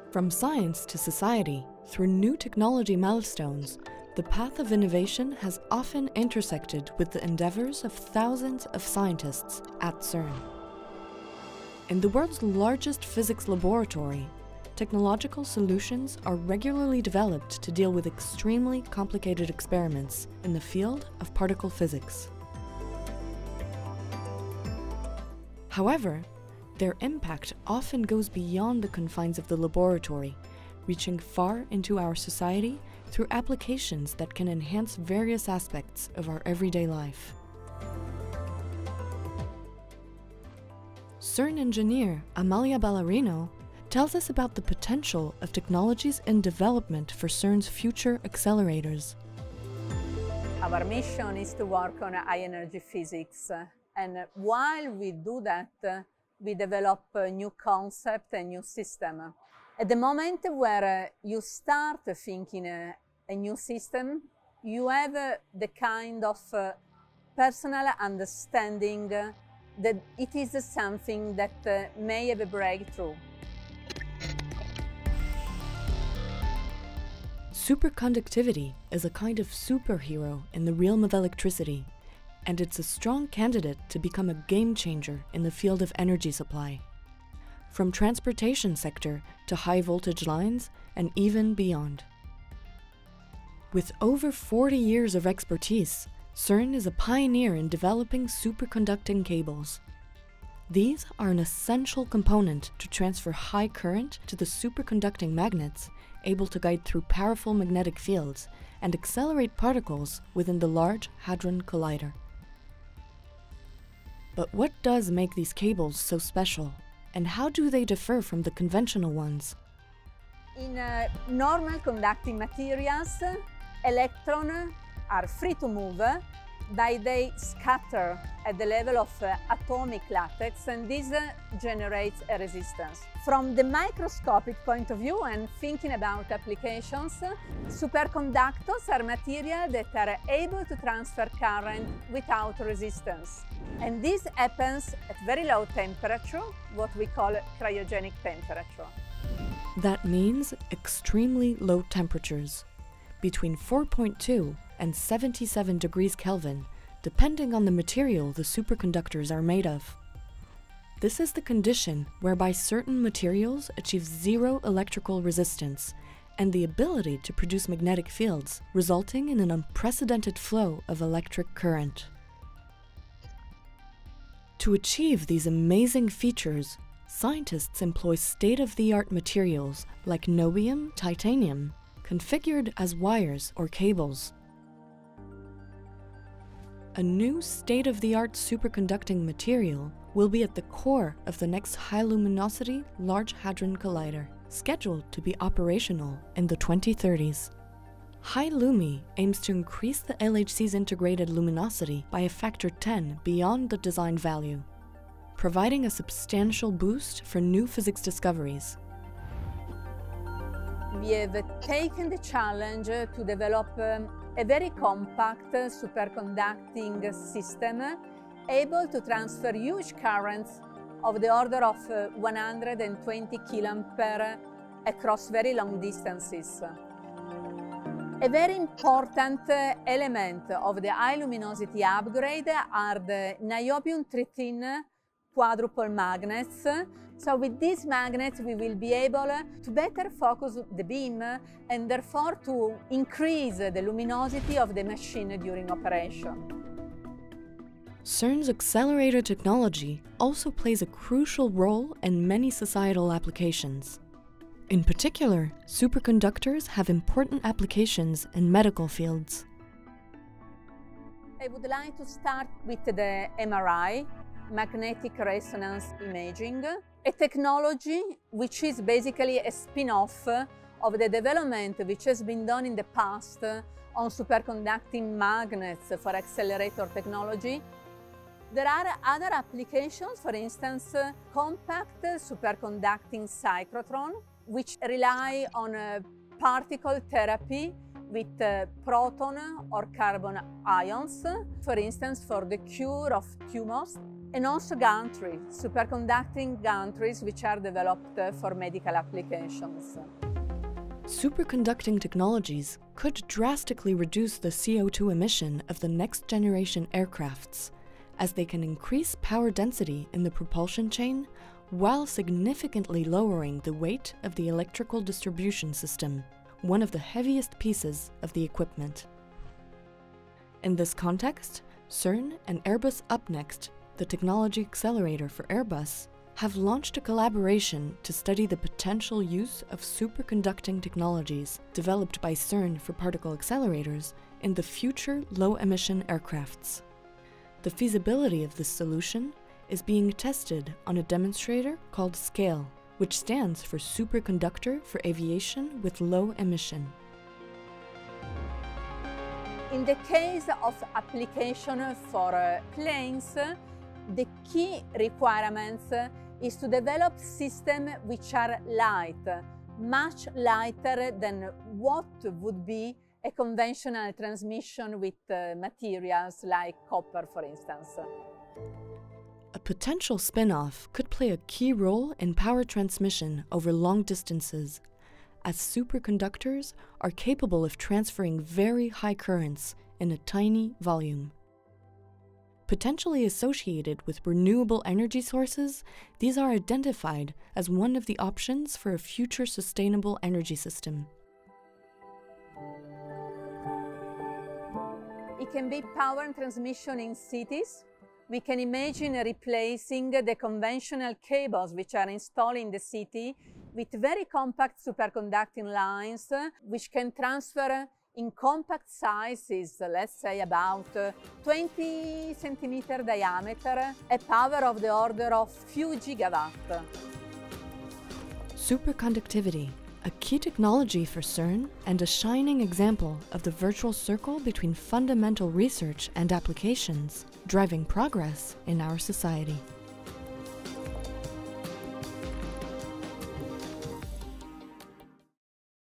From science to society, through new technology milestones, the path of innovation has often intersected with the endeavors of thousands of scientists at CERN. In the world's largest physics laboratory, technological solutions are regularly developed to deal with extremely complicated experiments in the field of particle physics. However, their impact often goes beyond the confines of the laboratory, reaching far into our society through applications that can enhance various aspects of our everyday life. CERN engineer Amalia Ballarino tells us about the potential of technologies in development for CERN's future accelerators. Our mission is to work on high-energy physics, and while we do that, we develop a new concept, a new system. At the moment where you start thinking a new system, you have the kind of personal understanding that it is something that may have a breakthrough. Superconductivity is a kind of superhero in the realm of electricity, and it's a strong candidate to become a game changer in the field of energy supply. From transportation sector to high voltage lines and even beyond. With over 40 years of expertise, CERN is a pioneer in developing superconducting cables. These are an essential component to transfer high current to the superconducting magnets, able to guide through powerful magnetic fields and accelerate particles within the Large Hadron Collider. But what does make these cables so special, and how do they differ from the conventional ones? In normal conducting materials, electrons are free to move, but they scatter at the level of atomic latex, and this generates a resistance. From the microscopic point of view and thinking about applications, superconductors are materials that are able to transfer current without resistance. And this happens at very low temperature, what we call cryogenic temperature. That means extremely low temperatures, between 4.2 and 77 degrees Kelvin, depending on the material the superconductors are made of. This is the condition whereby certain materials achieve zero electrical resistance and the ability to produce magnetic fields, resulting in an unprecedented flow of electric current. To achieve these amazing features, scientists employ state-of-the-art materials like niobium, titanium, configured as wires or cables. A new state-of-the-art superconducting material will be at the core of the next high-luminosity Large Hadron Collider, scheduled to be operational in the 2030s. High Lumi aims to increase the LHC's integrated luminosity by a factor 10 beyond the design value, providing a substantial boost for new physics discoveries. We have taken the challenge to develop a very compact superconducting system able to transfer huge currents of the order of 120 kA across very long distances. A very important element of the high luminosity upgrade are the niobium-13 quadruple magnets. So with these magnets we will be able to better focus the beam and therefore to increase the luminosity of the machine during operation. CERN's accelerator technology also plays a crucial role in many societal applications. In particular, superconductors have important applications in medical fields. I would like to start with the MRI, magnetic resonance imaging, a technology which is basically a spin-off of the development which has been done in the past on superconducting magnets for accelerator technology. There are other applications, for instance, compact superconducting cyclotron, which rely on particle therapy with proton or carbon ions, for instance, for the cure of tumours. and also gantries, superconducting gantries which are developed for medical applications. Superconducting technologies could drastically reduce the CO2 emission of the next generation aircrafts, as they can increase power density in the propulsion chain while significantly lowering the weight of the electrical distribution system, one of the heaviest pieces of the equipment. In this context, CERN and Airbus UpNext, the technology accelerator for Airbus, have launched a collaboration to study the potential use of superconducting technologies developed by CERN for particle accelerators in the future low-emission aircrafts. The feasibility of this solution is being tested on a demonstrator called SCALE, which stands for Superconductor for Aviation with Low Emission. In the case of application for planes, the key requirements is to develop systems which are light, much lighter than what would be a conventional transmission with materials like copper, for instance. A potential spin-off could play a key role in power transmission over long distances, as superconductors are capable of transferring very high currents in a tiny volume. Potentially associated with renewable energy sources, these are identified as one of the options for a future sustainable energy system. It can be power and transmission in cities. We can imagine replacing the conventional cables which are installed in the city with very compact superconducting lines which can transfer in compact sizes, let's say about 20 centimeter diameter, a power of the order of few gigawatt. Superconductivity, a key technology for CERN and a shining example of the virtual circle between fundamental research and applications, driving progress in our society.